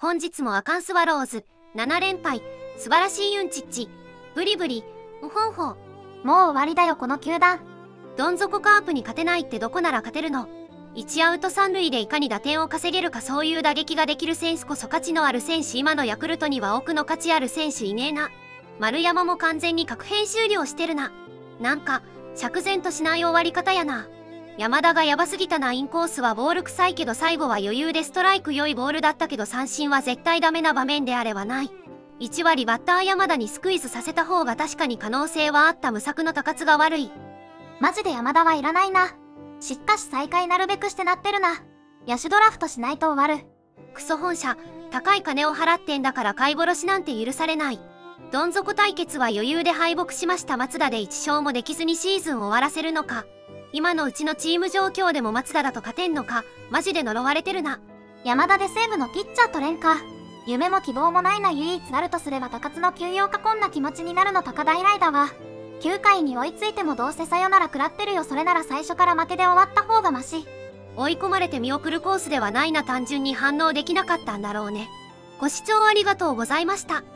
本日もアカンスワローズ7連敗。素晴らしいユンチッチ。ブリブリ。ほんほん。 もう終わりだよこの球団。 どん底カープに勝てないってどこなら勝てるの。1アウト3塁でいかに打点を稼げるか、そういう打撃ができる選手こそ価値のある選手。今のヤクルトには奥の価値ある選手いねえな。丸山も完全に確変終了してるな。なんか釈然としない終わり方やな。山田がヤバすぎたな。インコースはボール臭いけど最後は余裕でストライク。良いボールだったけど三振は絶対ダメな場面であれはない。1割バッター山田にスクイズさせた方が確かに可能性はあった。無策の高津が悪い。 マジで山田はいらないな。しかし再開なるべくしてなってるな。野手ドラフトしないと終わる。 クソ本社、高い金を払ってんだから買い殺しなんて許されない。どん底対決は余裕で敗北しました。松田で1勝もできずにシーズンを終わらせるのか。今のうちのチーム状況でも松田だと勝てんのか。マジで呪われてるな。 山田で西武のピッチャー取れんか。夢も希望もないな。唯一あるとすれば高津の休養か。こんな気持ちになるの高田以来だわ。9回に追いついてもどうせさよなら食らってるよ。それなら最初から負けで終わった方がマシ。 追い込まれて見送るコースではないな。単純に反応できなかったんだろうね。ご視聴ありがとうございました。